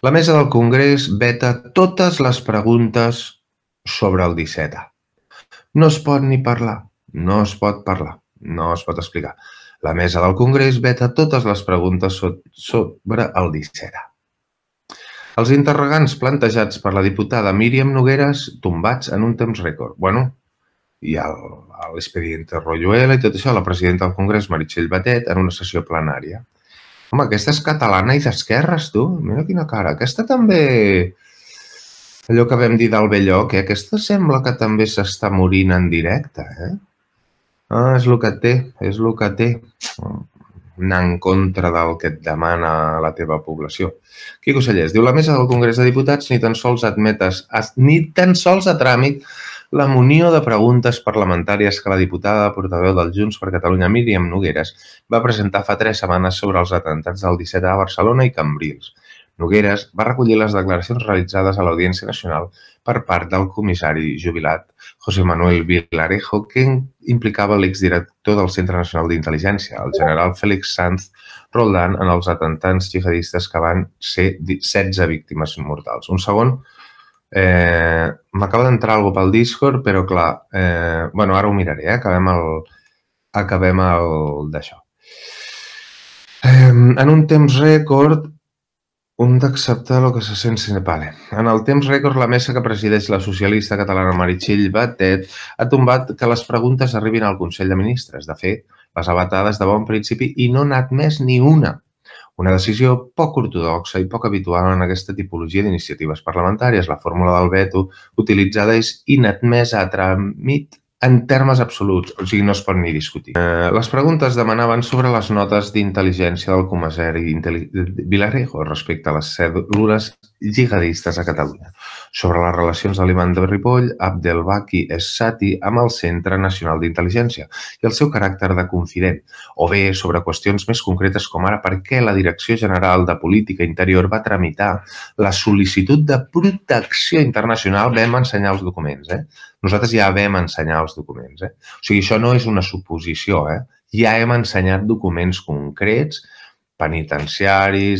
La mesa del Congrés veta totes les preguntes sobre el 17A. No es pot ni parlar, no es pot parlar, no es pot explicar. La mesa del Congrés veta totes les preguntes sobre el 17A. Els interrogants plantejats per la diputada Míriam Nogueras tombats en un temps rècord. Bueno, hi ha l'expediente Royuela i tot això, la presidenta del Congrés, Meritxell Batet, en una sessió plenària. Home, aquesta és catalana i d'esquerres, tu. Mira quina cara. Aquesta també... Allò que vam dir del Belloc, aquesta sembla que també s'està morint en directe, Ah, és el que té, és el que té. Anar en contra del que et demana la teva població. Quico Sallés diu: la mesa del Congrés de Diputats ni tan sols a tràmit la munió de preguntes parlamentàries que la diputada portaveu del Junts per Catalunya, Míriam Nogueras, va presentar fa 3 setmanes sobre els atemptats del 17A a Barcelona i Cambrils. Nogueras va recollir les declaracions realitzades a l'Audiència Nacional per part del comissari jubilat José Manuel Vilarejo, que implicava l'exdirector del Centre Nacional d'Intel·ligència, el general Félix Sanz Roldán, en els atemptats jihadistes que van ser 16 víctimes mortals. Un segon, m'acaba d'entrar alguna cosa pel Discord, però clar, bueno, ara ho miraré, acabem el d'això. En un temps rècord, un d'acceptar el que se sent sine pale. En el temps rècord, la mesa que presideix la socialista catalana Meritxell Batet ha tombat que les preguntes arribin al Consell de Ministres. De fet, les ha vetades de bon principi i no n'ha admès ni una. Una decisió poc ortodoxa i poc habitual en aquesta tipologia d'iniciatives parlamentàries. La fórmula del veto utilitzada és inadmesa a tràmit en termes absoluts, o sigui, no es pot ni discutir. Les preguntes demanaven sobre les notes d'intel·ligència del comissari Vilarejo respecte a les cèl·lules jihadistes a Catalunya, sobre les relacions de l'imam de Ripoll, Abdelbaki Essati, amb el Centre Nacional d'Intel·ligència i el seu caràcter de confident, o bé sobre qüestions més concretes com ara per què la Direcció General de Política Interior va tramitar la sol·licitud de protecció internacional. Vam ensenyar els documents, Nosaltres ja vam ensenyar els documents, O sigui, això no és una suposició, Ja hem ensenyat documents concrets, penitenciaris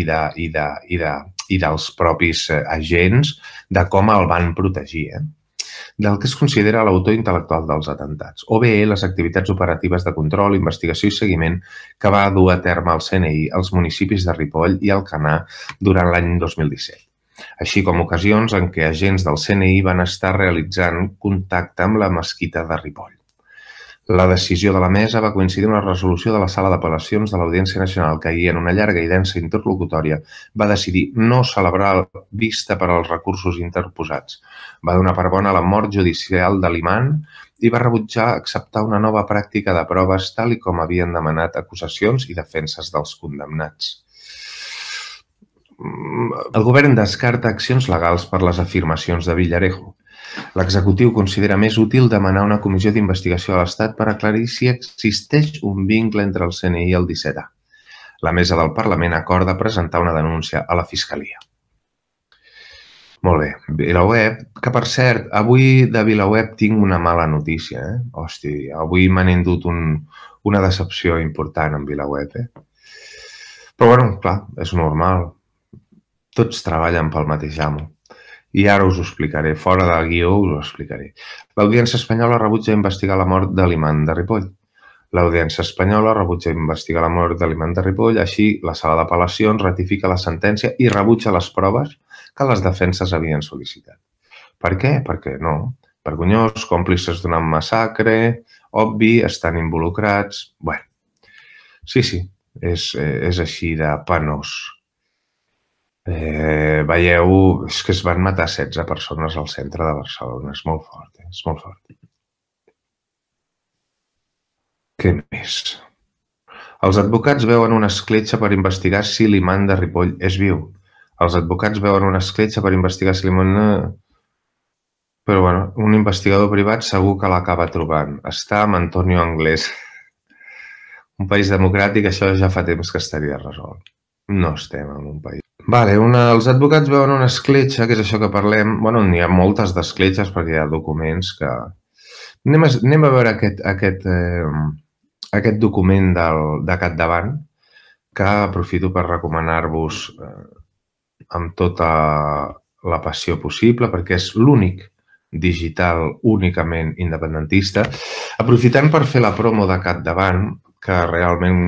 i dels propis agents de com el van protegir, del que es considera l'autor intel·lectual dels atemptats, o bé les activitats operatives de control, investigació i seguiment que va dur a terme el CNI als municipis de Ripoll i Alcanar durant l'any 2017. Així com ocasions en què agents del CNI van estar realitzant contacte amb la mesquita de Ripoll. La decisió de la mesa va coincidir amb la resolució de la Sala d'Apel·lacions de l'Audiència Nacional que, ahir en una llarga i densa interlocutòria, va decidir no celebrar vista per als recursos interposats. Va donar per bona la mort judicial de l'imam i va rebutjar acceptar una nova pràctica de proves tal i com havien demanat acusacions i defenses dels condemnats. El govern descarta accions legals per les afirmacions de Villarejo. L'executiu considera més útil demanar una comissió d'investigació a l'Estat per aclarir si existeix un vincle entre el CNI i el 17A. La mesa del Parlament acorda presentar una denúncia a la Fiscalia. Molt bé, VilaWeb, que per cert, avui de VilaWeb tinc una mala notícia, Hosti, avui m'han endut una decepció important en VilaWeb, Però bueno, clar, és normal. Tots treballen pel mateix amo. I ara us ho explicaré, fora de guió us ho explicaré. L'Audiència Espanyola rebutja investigar la mort de l'imam de Ripoll. L'Audiència Espanyola rebutja investigar la mort de l'imam de Ripoll, així la Sala d'Apel·lacions ratifica la sentència i rebutja les proves que les defenses havien sol·licitat. Per què? Perquè no. Vergonyós, còmplices d'un massacre, obvi, estan involucrats... Bé, sí, és així de penós. Veieu, és que es van matar 16 persones al centre de Barcelona. És molt fort, és molt fort. Què més? Els advocats veuen una escletxa per investigar si l'imam de Ripoll és viu. Els advocats veuen una escletxa per investigar si l'imam... Però, bueno, un investigador privat segur que l'acaba trobant. Està amb Antonio Anglès. Un país democràtic, això ja fa temps que estaria resolt. No estem en un país. Vale, els advocats veuen una escletxa, que és això que parlem. Bueno, n'hi ha moltes d'escletxes perquè hi ha documents que... Anem a veure aquest document de capdavant, que aprofito per recomanar-vos amb tota la passió possible, perquè és l'únic digital únicament independentista, aprofitant per fer la promo de Capdavant, que realment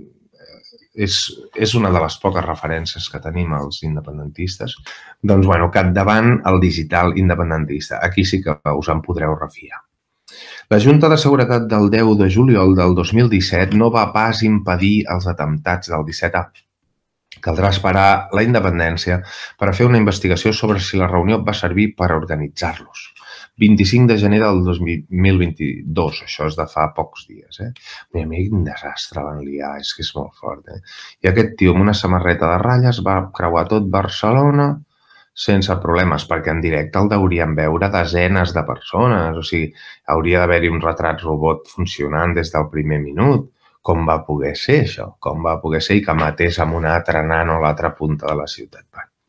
és una de les poques referències que tenim als independentistes. Doncs, bueno, Capdavant, el digital independentista. Aquí sí que us en podreu refiar. La Junta de Seguretat del 10 de juliol del 2017 no va pas impedir els atemptats del 17A. Caldrà esperar la independència per a fer una investigació sobre si la reunió va servir per organitzar-los. 25 de gener del 2022, això és de fa pocs dies. Mira, quin desastre van liar, és que és molt fort. I aquest tio amb una samarreta de ratlles va creuar tot Barcelona sense problemes, perquè en directe el deurien veure desenes de persones, o sigui, hauria d'haver-hi un retrat robot funcionant des del primer minut. Com va poder ser això? Com va poder ser i que matés amb un altre nano a l'altra punta de la ciutat?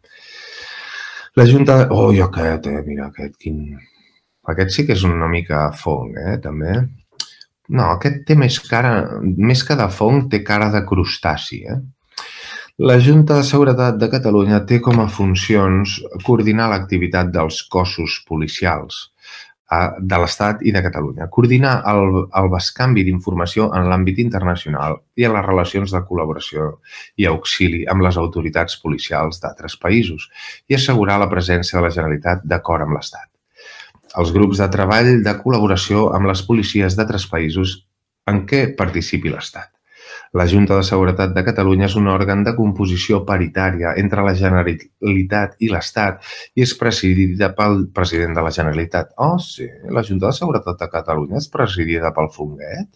La Junta... Oh, i aquest, mira, aquest, quin... Aquest sí que és una mica fong, també. No, aquest té més que de fong, té cara de crustaci, La Junta de Seguretat de Catalunya té com a funcions coordinar l'activitat dels cossos policials de l'Estat i de Catalunya, coordinar el bescanvi d'informació en l'àmbit internacional i en les relacions de col·laboració i auxili amb les autoritats policials d'altres països i assegurar la presència de la Generalitat d'acord amb l'Estat. Els grups de treball de col·laboració amb les policies d'altres països en què participi l'Estat. La Junta de Seguretat de Catalunya és un òrgan de composició paritària entre la Generalitat i l'Estat i és presidida pel president de la Generalitat. Oh, sí, la Junta de Seguretat de Catalunya és presidida pel Fonguet?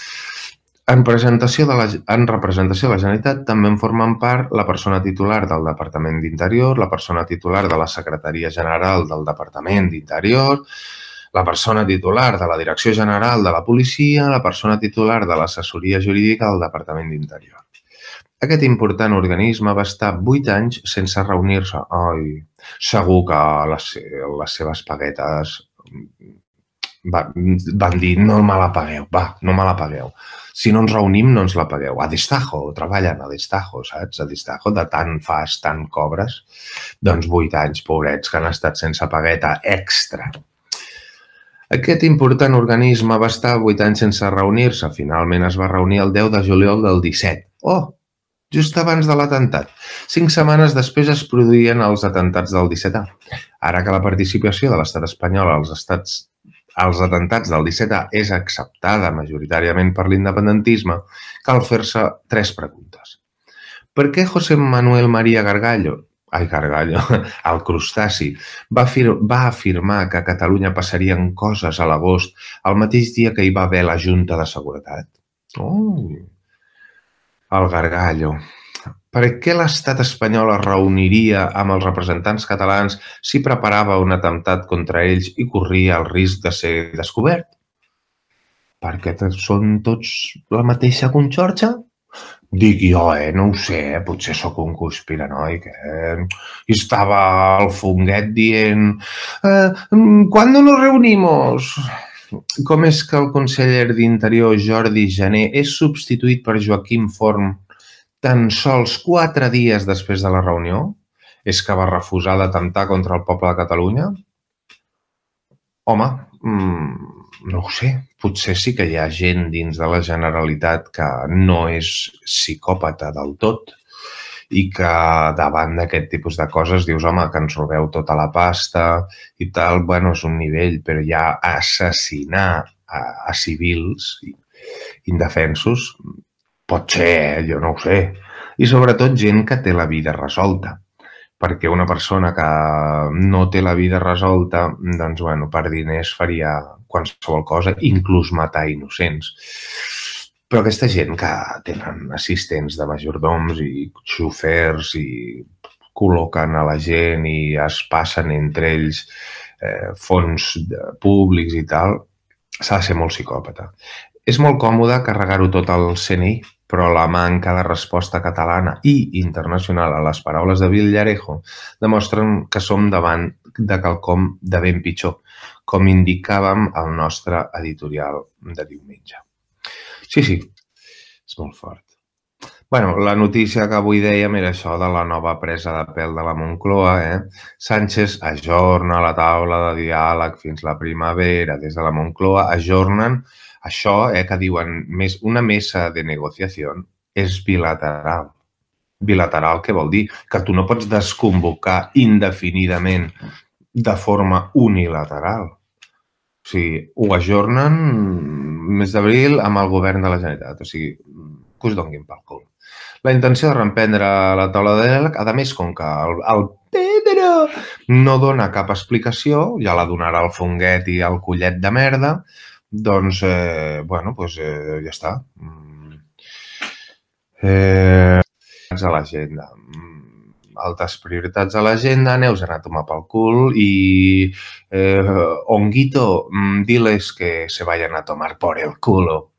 En representació de la Generalitat també en formen part la persona titular del Departament d'Interior, la persona titular de la Secretaria General del Departament d'Interior, la persona titular de la Direcció General de la Policia, la persona titular de l'assessoria jurídica del Departament d'Interior. Aquest important organisme va estar 8 anys sense reunir-se. Ai, segur que les seves paguetes van dir no me la pagueu, no me la pagueu. Si no ens reunim, no ens la pagueu. A destajo, treballen a destajo, saps? A destajo, de tant fas, tant cobres. Doncs 8 anys, pobrets, que han estat sense pagueta extra. Aquest important organisme va estar 8 anys sense reunir-se. Finalment es va reunir el 10 de juliol del 17. Oh, just abans de l'atemptat. 5 setmanes després es produïen els atemptats del 17A. Ara que la participació de l'estat espanyol als atemptats del 17A és acceptada majoritàriament per l'independentisme, cal fer-se 3 preguntes. Per què José Manuel María Gargallo, el crustaci, va afirmar que a Catalunya passarien coses a l'agost el mateix dia que hi va haver la Junta de Seguretat? Oh, el Gargallo. Per què l'estat espanyol es reuniria amb els representants catalans si preparava un atemptat contra ells i corria el risc de ser descobert? Perquè són tots la mateixa conxorxa? Dic jo, no ho sé, potser sóc un conspiranoic. I estava el Fonguet dient ¿cuándo nos reunimos? Com és que el conseller d'Interior, Jordi Jané, és substituït per Joaquim Forn tan sols 4 dies després de la reunió? És que va refusar d'atemptar contra el poble de Catalunya? Home, no ho sé. Potser sí que hi ha gent dins de la Generalitat que no és psicòpata del tot i que davant d'aquest tipus de coses dius, home, que ens robeu tota la pasta i tal, bueno, és un nivell, però ja assassinar a civils indefensos pot ser, jo no ho sé. I sobretot gent que té la vida resolta. Perquè una persona que no té la vida resolta, doncs, bueno, per diners faria qualsevol cosa, inclús matar innocents. Però aquesta gent que tenen assistents de majordoms i xofers i col·loquen a la gent i es passen entre ells fons públics i tal, s'ha de ser molt psicòpata. És molt còmode carregar-ho tot al CNI, però la manca de resposta catalana i internacional a les paraules de Villarejo demostren que som davant de quelcom de ben pitjor, com indicàvem al nostre editorial de diumenge. Sí, és molt fort. Bueno, la notícia que avui dèiem era això de la nova presa de pèl de la Moncloa. Sánchez ajorna la taula de diàleg fins la primavera. Des de la Moncloa ajornen això que diuen una mesa de negociació és bilateral. Bilateral què vol dir? Que tu no pots desconvocar indefinidament de forma unilateral. O sigui, ho ajornen mes d'abril amb el govern de la Generalitat. O sigui, que us donguin pel cul. La intenció de reemprendre la taula de diàleg, a més, com que el Pedro no dona cap explicació, ja la donarà el Fonguet i el Collet de merda, doncs, bueno, doncs ja està. A l'agenda. Altes prioritats a l'agenda, Neus ha anat a tomar pel cul i Honguito, diles que se vayan a tomar por el culo.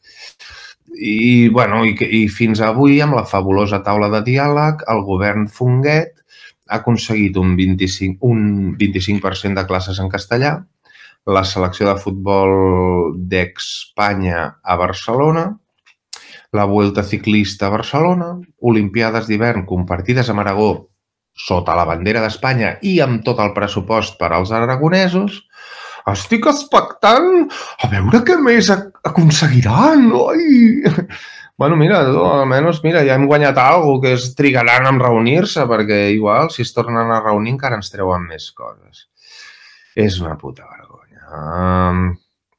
I, bueno, i fins avui, amb la fabulosa taula de diàleg, el govern Fonguet ha aconseguit un 25% de classes en castellà, la selecció de futbol d'Espanya a Barcelona, la Vuelta Ciclista a Barcelona, Olimpiades d'hivern compartides amb Aragó sota la bandera d'Espanya i amb tot el pressupost per als aragonesos. Estic expectant a veure què més aconseguiran. Ai! Bueno, mira, almenys, mira, ja hem guanyat alguna cosa, que es trigaran en reunir-se, perquè igual, si es tornen a reunir, encara ens treuen més coses. És una puta vergonya.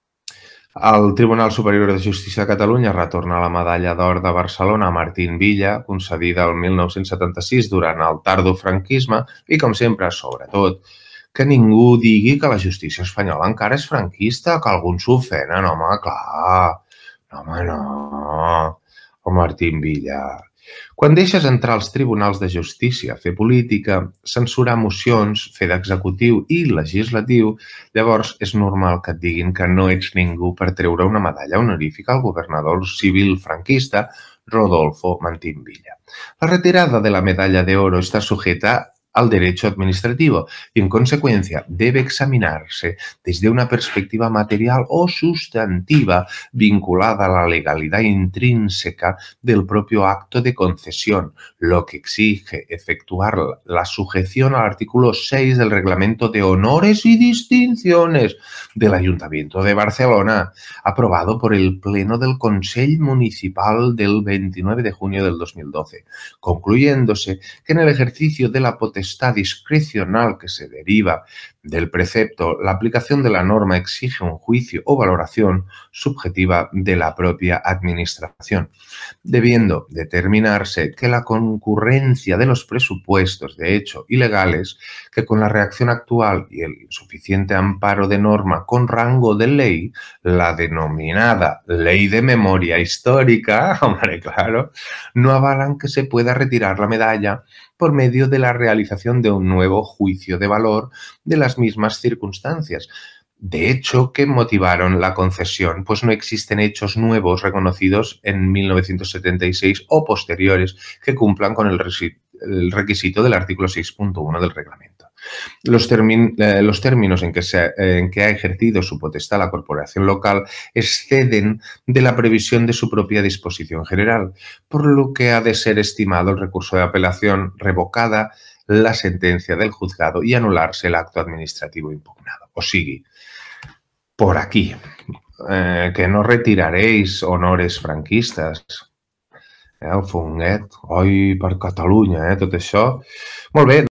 El Tribunal Superior de Justícia de Catalunya retorna la medalla d'or de Barcelona a Martín Villa, concedida el 1976 durant el tardofranquisme i, com sempre, sobretot, que ningú digui que la justícia espanyola encara és franquista, que alguns s'ofenen, home, clar. Home, no. O Martín Villa. Quan deixes entrar als tribunals de justícia, fer política, censurar mocions, fer d'executiu i legislatiu, llavors és normal que et diguin que no ets ningú per treure una medalla honorífica al governador civil franquista Rodolfo Martín Villa. La retirada de la medalla de oro está sujeta al derecho administrativo y, en consecuencia, debe examinarse desde una perspectiva material o sustantiva vinculada a la legalidad intrínseca del propio acto de concesión, lo que exige efectuar la sujeción al artículo 6 del Reglamento de Honores y Distinciones del Ayuntamiento de Barcelona, aprobado por el Pleno del Consell Municipal del 29 de junio del 2012, concluyéndose que en el ejercicio de la potestad discrecional que se deriva del precepto, la aplicación de la norma exige un juicio o valoración subjetiva de la propia administración, debiendo determinarse que la concurrencia de los presupuestos de hecho ilegales, que con la reacción actual y el insuficiente amparo de norma con rango de ley, la denominada Ley de Memoria Histórica, hombre, claro, no avalan que se pueda retirar la medalla por medio de la realización de un nuevo juicio de valor de las mismas circunstancias. De hecho, ¿qué motivaron la concesión? Pues no existen hechos nuevos reconocidos en 1976 o posteriores que cumplan con el requisito del artículo 6.1 del reglamento. Los términos en que ha ejercido su potestad la corporación local exceden de la previsión de su propia disposición general, por lo que ha de ser estimado el recurso de apelación, revocada la sentencia del juzgado y anularse el acto administrativo impugnado. O sigui, por aquí, que no retiraréis honores franquistes. El Fonguet, oi, per Catalunya, tot això. Molt bé.